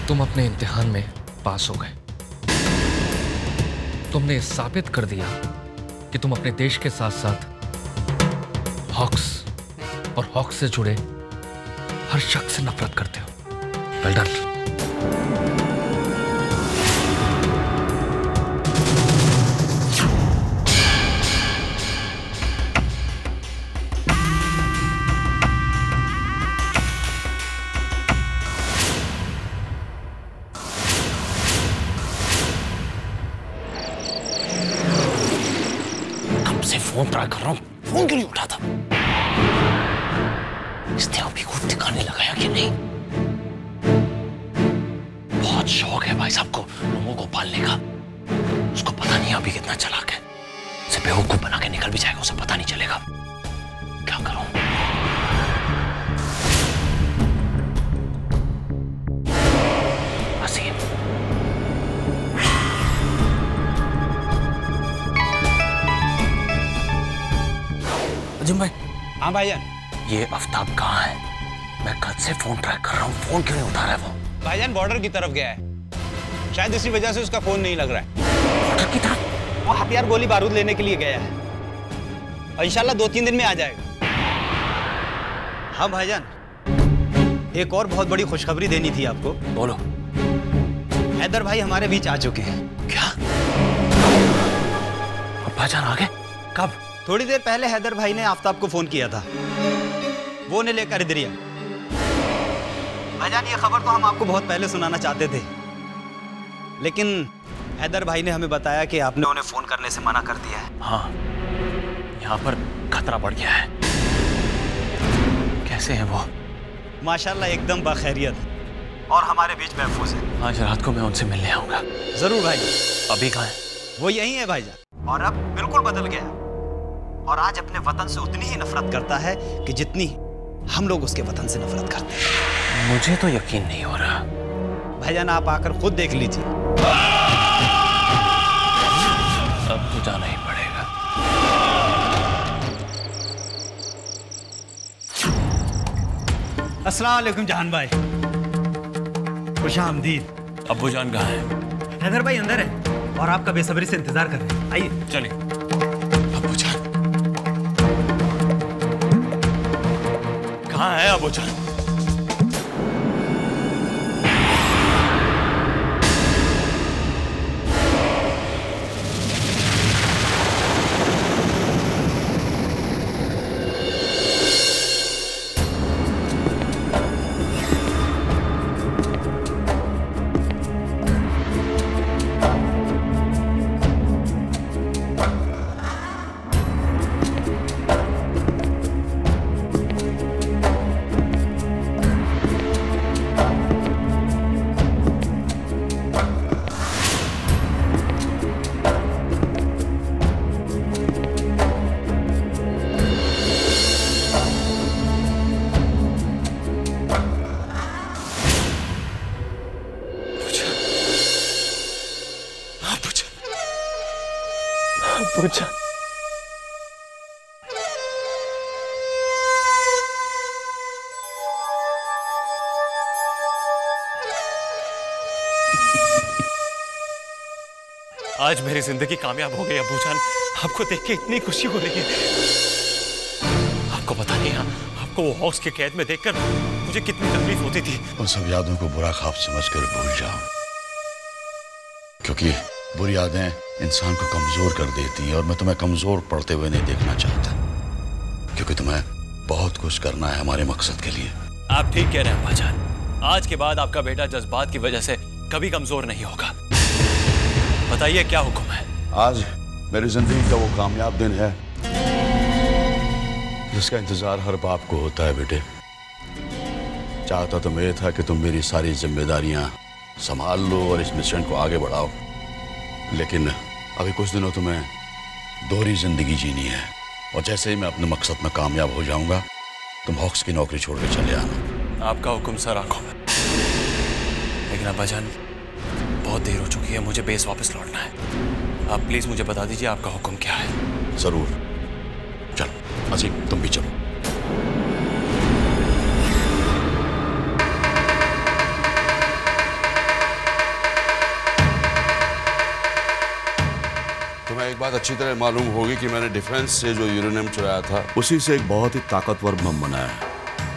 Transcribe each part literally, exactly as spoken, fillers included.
तुम अपने इम्तिहान में पास हो गए। तुमने साबित कर दिया कि तुम अपने देश के साथ साथ हॉक्स और हॉक्स से जुड़े हर शख्स से नफरत करते हो। Well done. फोन ट्राई कर रहा हूं, फोन क्यों नहीं उठाता? इसने अभी कुछ ठिकाने लगाया कि नहीं? बहुत शौक है भाई साहब को लोगों को पालने का। उसको पता नहीं अभी कितना चालाक है। उसे बेवकूफ बना के निकल भी जाएगा, उसे पता नहीं चलेगा। क्या करूं? अजम भाई। हाँ भाईजान। ये आफ्ताब कहाँ है? मैं कल से फोन ट्राई कर रहा हूँ, फोन क्यों नहीं उठा रहा है वो? भाईजान बॉर्डर की तरफ गया है, शायद इसी वजह से उसका फोन नहीं लग रहा है। बॉर्डर की तरफ? वो हथियार गोली बारूद लेने के लिए गया है और इंशाल्लाह दो तीन दिन में आ जाएगा। हाँ भाईजान, एक और बहुत बड़ी खुशखबरी देनी थी आपको। बोलो। हैदर भाई हमारे बीच आ चुके हैं। क्या? भाईजान आ गए? कब? थोड़ी देर पहले हैदर भाई ने आफ्ताब को फोन किया था, वो ने लेकर इधर आया। भाईजान ये खबर तो हम आपको बहुत पहले सुनाना चाहते थे, लेकिन हैदर भाई ने हमें बताया कि आपने उन्हें फोन करने से मना कर दिया है। हाँ, यहाँ पर खतरा बढ़ गया है। कैसे हैं वो? माशाल्लाह एकदम बाखैरियत और हमारे बीच महफूज है। आज रात को मैं उनसे मिलने आऊंगा। जरूर भाई। अभी कहाँ है? वो यही है भाईजान, और अब बिल्कुल बदल गया और आज अपने वतन से उतनी ही नफरत करता है कि जितनी हम लोग उसके वतन से नफरत करते हैं। मुझे तो यकीन नहीं हो रहा। भाईजान आप आकर खुद देख लीजिए। अब तो जाना ही पड़ेगा। अस्सलाम वालेकुम जहान भाई। खुशामदीद। अब्बू जान कहाँ है? हैदर भाई अंदर है और आपका बेसब्री से इंतजार कर रहे हैं। आइए चलिए। अब्बू जान कहाँ है? अब्बू जान पूछा। आज मेरी जिंदगी कामयाब हो गई अब्बू जान। आपको देख के इतनी खुशी हो रही है। आपको पता नहीं है, आपको वो हॉक्स के कैद में देखकर मुझे कितनी तकलीफ होती थी। उन सब यादों को बुरा ख्वाब समझकर भूल जाओ, क्योंकि बुरी यादें इंसान को कमजोर कर देती हैं और मैं तुम्हें कमजोर पड़ते हुए नहीं देखना चाहता, क्योंकि तुम्हें बहुत कुछ करना है हमारे मकसद के लिए। आप ठीक कह रहे हैं भाईजान। आज के बाद आपका बेटा जज्बात की वजह से कभी कमजोर नहीं होगा। बताइए क्या हुक्म है? आज मेरी जिंदगी का वो कामयाब दिन है जिसका इंतजार हर बाप को होता है। बेटे, चाहता तो मैं था कि तुम मेरी सारी जिम्मेदारियां संभाल लो और इस मिशन को आगे बढ़ाओ, लेकिन अभी कुछ दिनों तुम्हें दोहरी जिंदगी जीनी है और जैसे ही मैं अपने मकसद में कामयाब हो जाऊंगा तुम हॉक्स की नौकरी छोड़ के चले आना। आपका हुक्म सर आंखों में। लेकिन अब्बाजान बहुत देर हो चुकी है, मुझे बेस वापस लौटना है। आप प्लीज मुझे बता दीजिए आपका हुक्म क्या है। जरूर। चलो अजीम तुम भी चलो। अच्छी तरह मालूम होगी कि मैंने डिफेंस से जो यूरेनियम चुराया था उसी से एक बहुत ही ताकतवर बम बनाया है।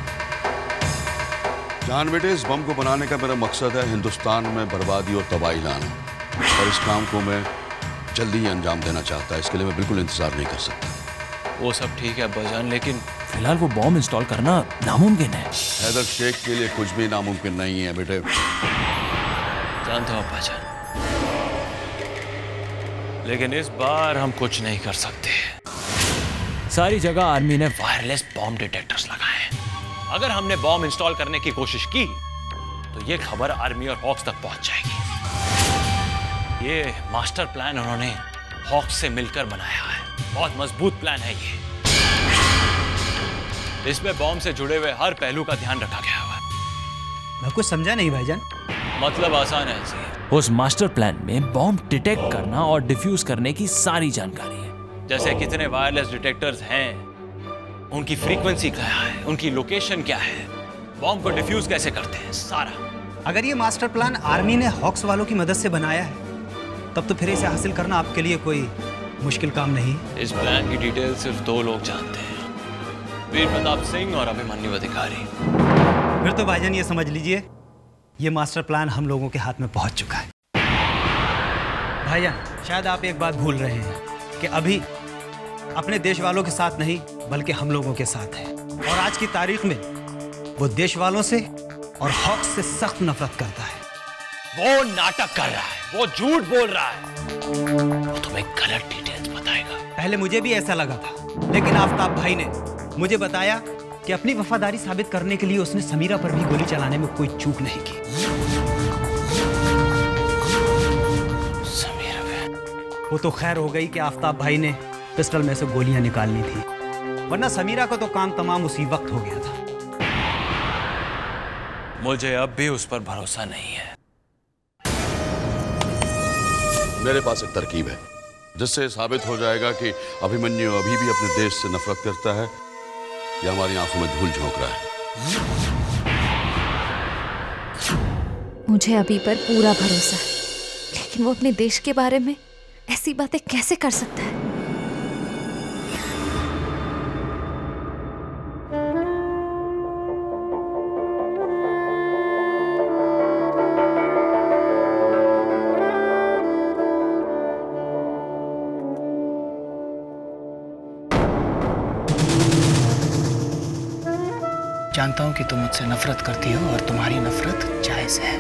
जान बेटे, इस बम को बनाने का मेरा मकसद है हिंदुस्तान में बर्बादी और तबाही लाना, और इस काम को मैं जल्दी ही अंजाम देना चाहता है। इसके लिए मैं बिल्कुल इंतजार नहीं कर सकता। वो सब ठीक है अब्बाजान, लेकिन फिलहाल वो बॉम्ब इंस्टॉल करना नामुमकिन है। हैदर शेख के लिए कुछ भी नामुमकिन नहीं है बेटे। जानता हूं अब्बाजान, लेकिन इस बार हम कुछ नहीं कर सकते। सारी जगह आर्मी ने वायरलेस बॉम्ब डिटेक्टर्स लगाए हैं। अगर हमने बॉम्ब इंस्टॉल करने की कोशिश की तो ये खबर आर्मी और हॉक्स तक पहुंच जाएगी। ये मास्टर प्लान उन्होंने हॉक्स से मिलकर बनाया है। बहुत मजबूत प्लान है ये। इसमें बॉम्ब से जुड़े हुए हर पहलू का ध्यान रखा गया हुआ है। मैं कुछ समझा नहीं भाईजान। मतलब आसान है जी। उस मास्टर प्लान में बॉम्ब डिटेक्ट करना और डिफ्यूज करने की सारी जानकारी है। जैसे कितने वायरलेस डिटेक्टर्स हैं, उनकी फ्रीक्वेंसी क्या है, उनकी लोकेशन क्या है, बॉम्ब को डिफ्यूज कैसे करते हैं, सारा। अगर ये मास्टर प्लान आर्मी ने हॉक्स वालों की मदद से बनाया है तब तो फिर इसे हासिल करना आपके लिए कोई मुश्किल काम नहीं। इस प्लान की डिटेल सिर्फ दो लोग जानते हैं, वीर प्रताप सिंह और अभिमन्यु अधिकारी। फिर तो भाईजान ये समझ लीजिए ये मास्टर प्लान हम लोगों के हाथ में पहुंच चुका है। भाईजान, शायद आप एक बात भूल रहे हैं कि अभी अपने देश वालों के साथ नहीं बल्कि हम लोगों के साथ है, और आज की तारीख में वो देश वालों से और हॉक्स से सख्त नफरत करता है। वो नाटक कर रहा है, वो झूठ बोल रहा है, वो तुम्हें गलत डिटेल्स बताएगा। पहले मुझे भी ऐसा लगा था, लेकिन आफ्ताब भाई ने मुझे बताया कि अपनी वफादारी साबित करने के लिए उसने समीरा पर भी गोली चलाने में कोई चूक नहीं की। समीरा पे? वो तो खैर हो गई कि आफ्ताब भाई ने पिस्टल में से गोलियां निकालनी थी, वरना समीरा को तो काम तमाम उसी वक्त हो गया था। मुझे अब भी उस पर भरोसा नहीं है। मेरे पास एक तरकीब है जिससे साबित हो जाएगा कि अभिमन्यु अभी भी अपने देश से नफरत करता है या हमारी आंखों में धूल झोंक रहा है। मुझे अभी पर पूरा भरोसा है, लेकिन वो अपने देश के बारे में ऐसी बातें कैसे कर सकता है? जानता हूं कि तुम मुझसे नफरत करती हो और तुम्हारी नफरत जायज है,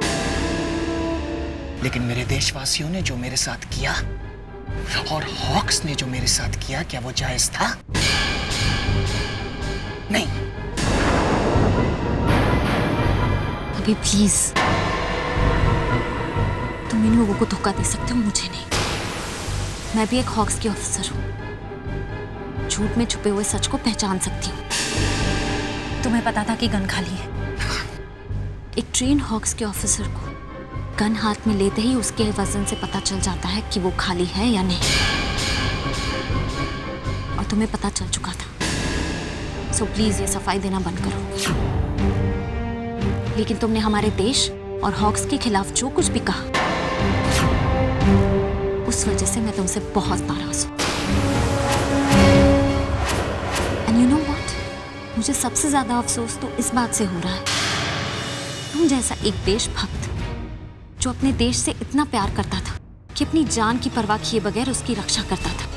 लेकिन मेरे देशवासियों ने जो मेरे साथ किया और हॉक्स ने जो मेरे साथ किया, क्या वो जायज था? नहीं। अभी प्लीज, तुम इन लोगों को धोखा दे सकते हो, मुझे नहीं। मैं भी एक हॉक्स की ऑफिसर हूं, झूठ में छुपे हुए सच को पहचान सकती हूँ। तुम्हें पता था कि गन खाली है। एक ट्रेन हॉक्स के ऑफिसर को गन हाथ में लेते ही उसके वजन से पता चल जाता है कि वो खाली है या नहीं, और तुम्हें पता चल चुका था। सो प्लीज ये सफाई देना बंद करो। लेकिन तुमने हमारे देश और हॉक्स के खिलाफ जो कुछ भी कहा, उस वजह से मैं तुमसे बहुत नाराज हूं। एंड यू नो व्हाट, मुझे सबसे ज्यादा अफसोस तो इस बात से हो रहा है, तुम जैसा एक देशभक्त जो अपने देश से इतना प्यार करता था कि अपनी जान की परवाह किए बगैर उसकी रक्षा करता था,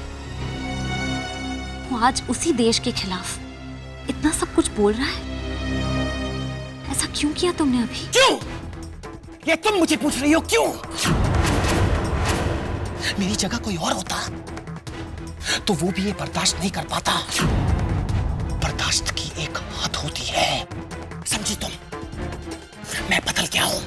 वो आज उसी देश के खिलाफ इतना सब कुछ बोल रहा है। ऐसा क्यों किया तुमने अभी? क्यों? ये तुम मुझे पूछ रही हो क्यों? मेरी जगह कोई और होता तो वो भी ये बर्दाश्त नहीं कर पाता। बर्दाश्त की एक हद होती है, समझी तुम? मैं बदल गया हूं।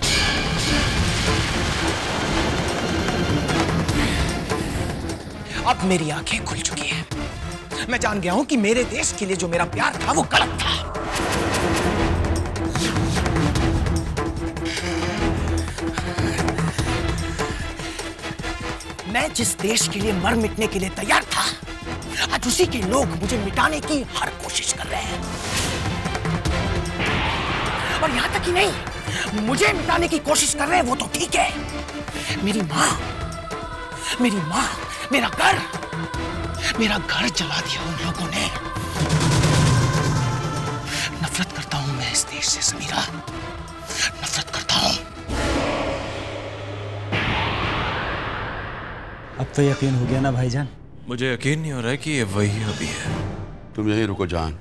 अब मेरी आंखें खुल चुकी हैं। मैं जान गया हूं कि मेरे देश के लिए जो मेरा प्यार था वो गलत था। मैं जिस देश के लिए मर मिटने के लिए तैयार था, आज उसी के लोग मुझे मिटाने की हर कोशिश कर रहे हैं। और यहां तक ही नहीं, मुझे मिटाने की कोशिश कर रहे हैं वो तो ठीक है, मेरी मां, मेरी मां मेरा घर मेरा घर जला दिया उन लोगों ने। नफरत करता हूं मैं इस देश से समीरा, नफरत करता हूं। अब तो यकीन हो गया ना भाईजान? मुझे यकीन नहीं हो रहा है कि ये वही अभी है। तुम यहीं रुको जान,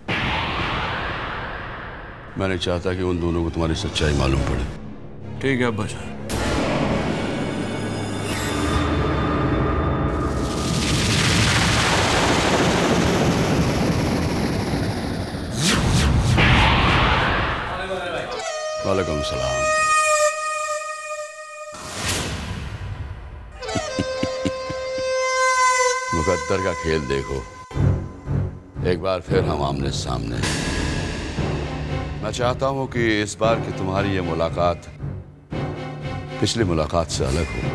मैं नहीं चाहता कि उन दोनों को तुम्हारी सच्चाई मालूम पड़े। ठीक है अब्बा जान। वालेकुम सलाम। मुकद्दर का खेल देखो, एक बार फिर हम आमने सामने। मैं चाहता हूं कि इस बार की तुम्हारी ये मुलाकात पिछली मुलाकात से अलग हो।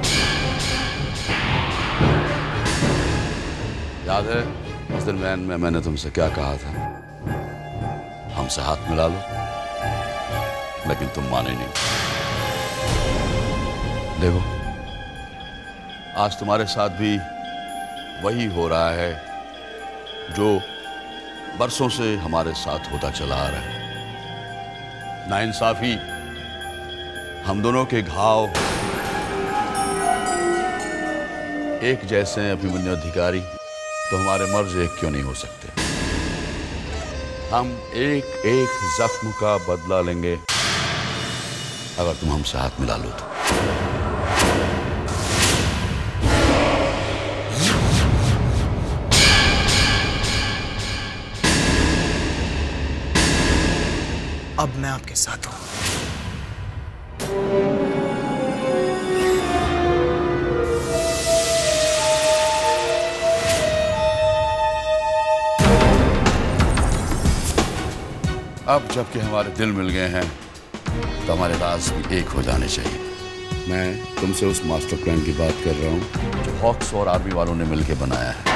याद है उस दिन मैन में मैंने तुमसे क्या कहा था? हमसे हाथ मिला लो, लेकिन तुम माने नहीं। देखो आज तुम्हारे साथ भी वही हो रहा है जो बरसों से हमारे साथ होता चला आ रहा है। नाइंसाफी, हम दोनों के घाव एक जैसे हैं अभिमन्यु अधिकारी, तो हमारे मर्ज एक क्यों नहीं हो सकते? हम एक एक जख्म का बदला लेंगे अगर तुम हमसे हाथ मिला लो तो। अब मैं आपके साथ हूं। अब जबकि हमारे दिल मिल गए हैं तो हमारे राज भी एक हो जाने चाहिए। मैं तुमसे उस मास्टर प्लान की बात कर रहा हूं जो हॉक्स और आर्मी वालों ने मिलकर बनाया है।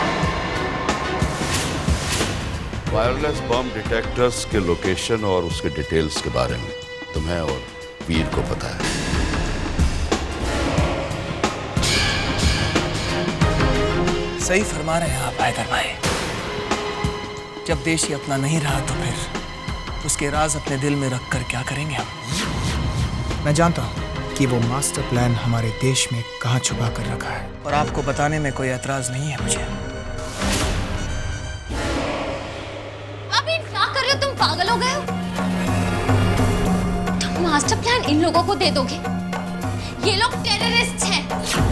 वायरलेस बम डिटेक्टर्स के लोकेशन और उसके डिटेल्स के बारे में तुम्हें और वीर को पता है। सही फरमा रहे हैं आप हैदर भाई। जब देश ही अपना नहीं रहा तो फिर उसके राज अपने दिल में रखकर क्या करेंगे हम? मैं जानता हूं कि वो मास्टर प्लान हमारे देश में कहां छुपा कर रखा है, और आपको बताने में कोई एतराज नहीं है मुझे। अभी क्या कर रहे हो तुम? पागल हो गए हो? तुम मास्टर प्लान इन लोगों को दे दोगे? ये लोग टेररिस्ट हैं।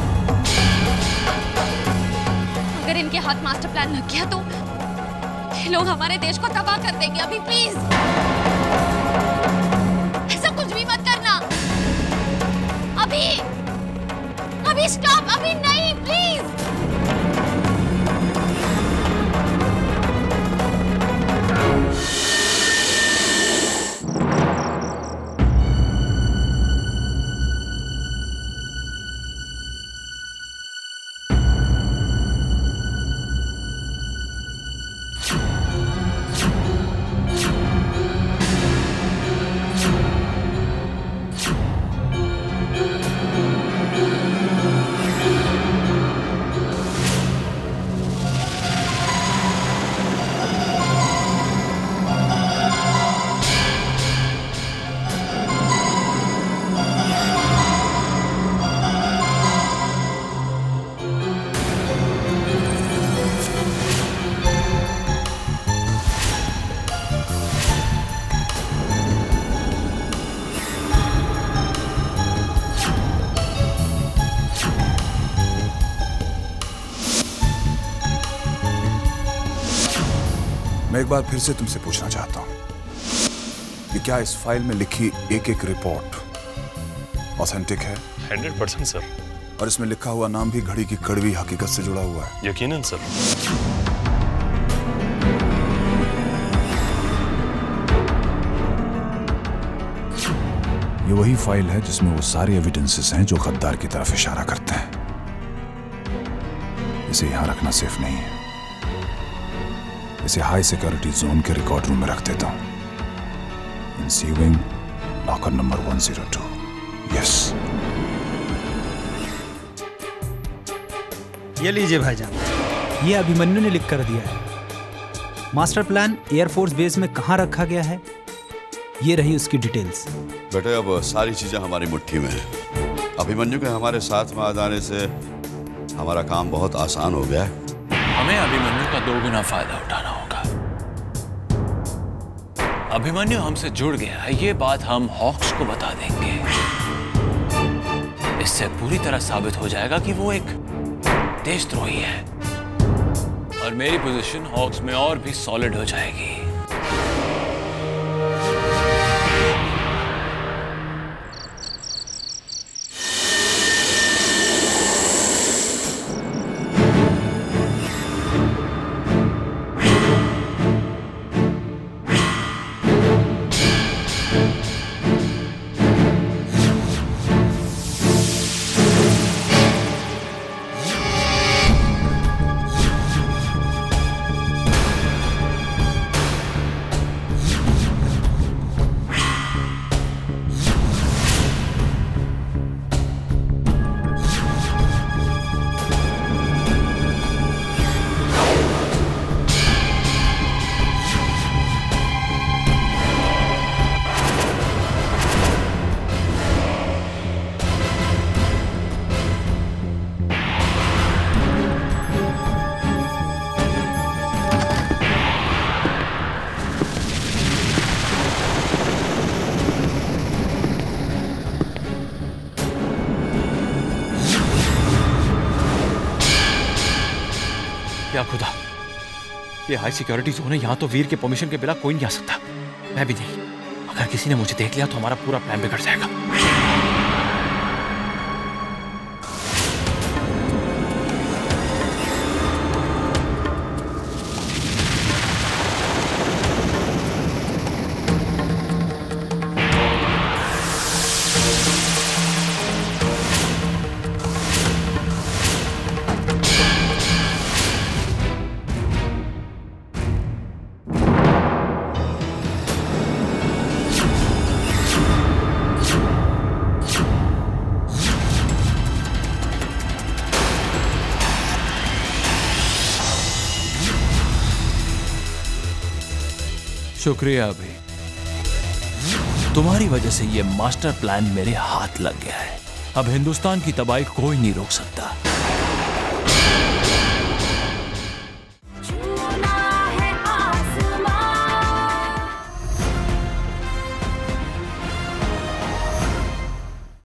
अगर इनके हाथ मास्टर प्लान लग गया तो ये लोग हमारे देश को तबाह कर देंगे। अभी प्लीज ऐसा कुछ भी मत करना। अभी अभी स्टॉप। अभी नहीं, प्लीज। मैं एक बार फिर से तुमसे पूछना चाहता हूं कि क्या इस फाइल में लिखी एक एक रिपोर्ट ऑथेंटिक है? Hundred percent sir. और इसमें लिखा हुआ नाम भी घड़ी की कड़वी हकीकत से जुड़ा हुआ है? यकीनन सर। ये वही फाइल है जिसमें वो सारे एविडेंसेस हैं जो गद्दार की तरफ इशारा करते हैं। इसे यहां रखना सेफ नहीं है। इसे हाई सिक्योरिटी जोन के रिकॉर्ड रूम में रख देता हूं। In C wing, locker number one zero two. Yes. ये लीजिए भाईजान, ये अभिमन्यु ने लिख कर दिया है। मास्टर प्लान एयरफोर्स बेस में कहाँ रखा गया है, ये रही उसकी डिटेल्स। बेटे अब सारी चीजें हमारी मुट्ठी में है। अभिमन्यु के हमारे साथ में आ जाने से हमारा काम बहुत आसान हो गया है। हमें अभिमन्यु का दो गुना फायदा उठाना होगा। अभिमन्यु हमसे जुड़ गया है, ये बात हम हॉक्स को बता देंगे। इससे पूरी तरह साबित हो जाएगा कि वो एक देशद्रोही है और मेरी पोजीशन हॉक्स में और भी सॉलिड हो जाएगी। क्या खुदा, ये हाई सिक्योरिटी जोन है, यहां तो वीर के परमिशन के बिना कोई नहीं आ सकता। मैं भी नहीं। अगर किसी ने मुझे देख लिया तो हमारा पूरा प्लान बिगड़ जाएगा। शुक्रिया अभी, तुम्हारी वजह से ये मास्टर प्लान मेरे हाथ लग गया है। अब हिंदुस्तान की तबाही कोई नहीं रोक सकता।